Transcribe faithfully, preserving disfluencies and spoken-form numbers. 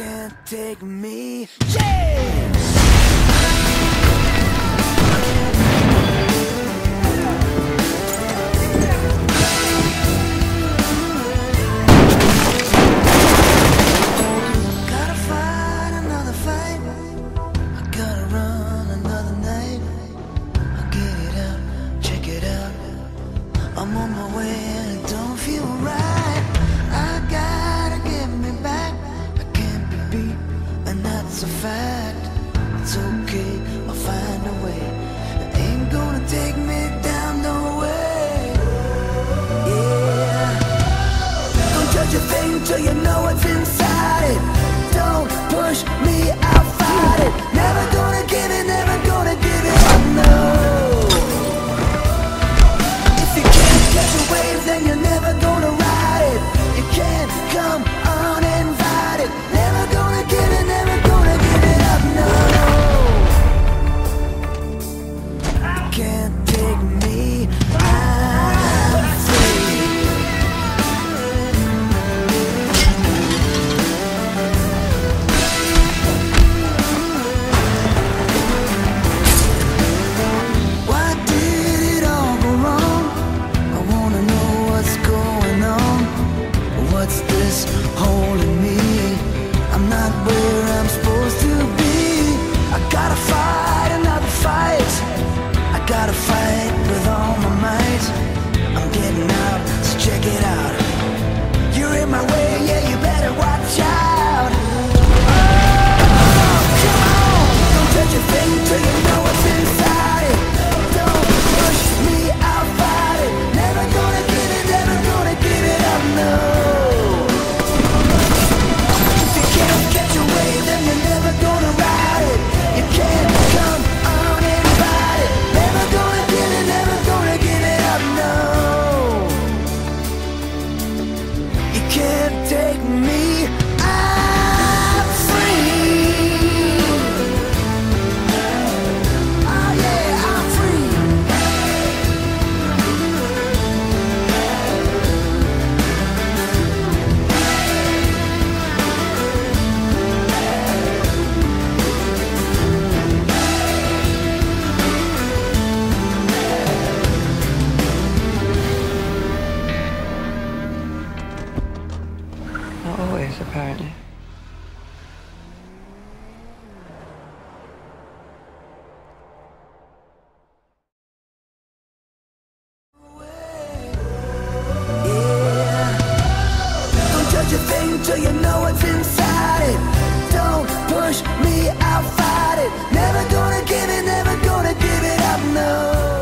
can't take me. Yeah! I'm on my way and it don't feel right. I gotta get me back. I can't be beat, and that's a fact. It's okay, I'll find a way. It ain't gonna take me down, no way. Yeah. Don't judge a thing till you know what's inside it. Don't push me, I'll fight it. Never gonna give it, never gonna give it up, no. Then you're never gonna ride it. You can't come uninvited. Never gonna give it, never gonna give it up, no. You can't take me, I'm free. Why did it all go wrong? I wanna know what's going on. What's this holding me? I'm not where I'm supposed to be. I gotta fight another fight. I gotta fight with all my might. I'm getting out, so check it out. You're in my way, yeah, you better watch out. Oh, come on, don't touch a thing till you know what's inside it. Don't push me, I'll fight it. Never gonna give it, never gonna give it up, no. If you can't catch a wave, then you're never gonna ride it. You can't come uninvited. Never gonna give it, never gonna give it up, no. You can't take me, I'm free. Oh yeah, I'm free. Not always, apparently. Yeah. Don't judge a thing till you know what's inside it. Don't push me, I'll fight it. Never gonna give it, never gonna give it up, no.